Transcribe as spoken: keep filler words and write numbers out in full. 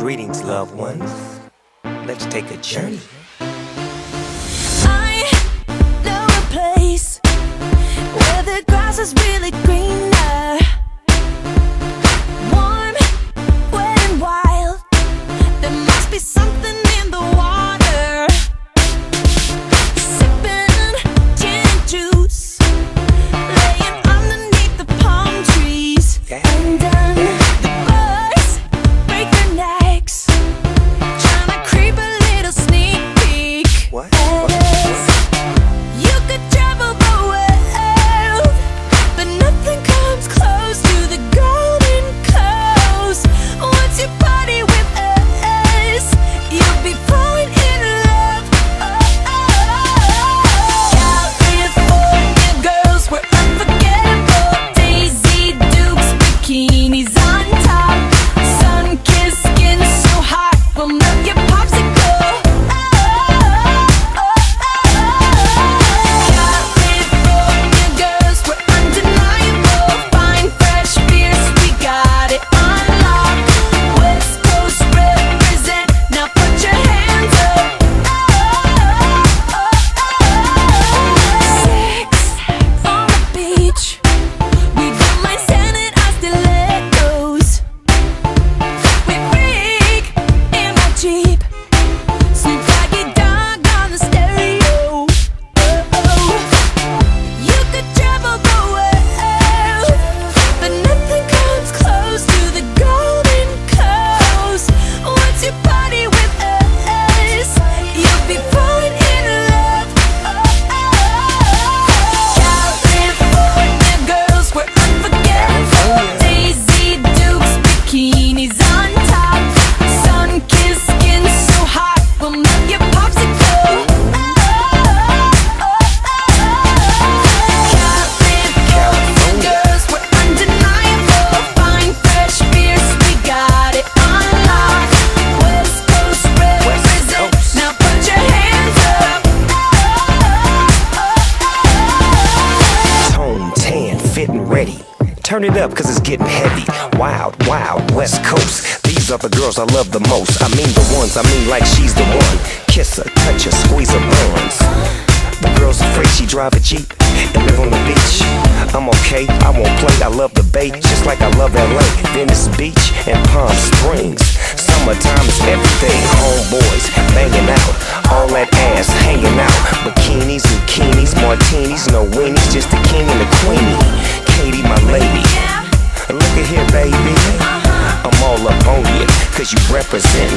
Greetings, loved ones. Let's take a journey. I know a place where the grass is really greener, warm, wet and wild. There must be something in the water. Sipping gin and juice, laying underneath the palm trees. Yeah. And then the birds break their necks, trying to creep a little sneak peek. What? At us. You could travel the world, but nothing comes close to the Golden Coast. Once you party with us, you'll be falling in love. Oh, oh. California girls were unforgettable. Daisy Dukes, bikinis on top, sun-kissed skin so hot we'll melt your popsicle. Oh, oh, oh. California girls were undeniable. Fine, fresh beers, we got it on lock. West Coast represent, now put your hands up. Oh, oh, oh. Sex on the beach, we don't mind standing our stilettos. We freak in my Jeep, Snoop Doggy Dogg on the stereo. Oh, you could travel the world, but nothing comes close to the Golden Coast. Once you party with us, you'll be falling in love. Oh, oh. California girls were unforgettable. Daisy Dukes, bikinis on top, sun-kissed skin so hot we'll melt your popsicle. Oh, oh, oh. California girls were undeniable. Fine, fresh beers, we got it on lock. West Coast represent, Coast. now put your hands up. Tone, tan, fit and ready. Turn it up cause it's getting heavy. Wild, wild, West Coast. These are the girls I love the most. I mean the ones, I mean like she's the one. Kiss her, touch her, squeeze her buns. The girl's afraid she drive a Jeep and live on the beach. I'm okay, I won't play, I love the bay, just like I love L A, Venice Beach and Palm Springs. Summertime is everything, homeboys banging out, all that ass hanging out. Bikinis, zucchinis, martinis, no weenies, just the king and the queenie. Katie, my lady, look at here, baby. I'm all up on you, cause you represent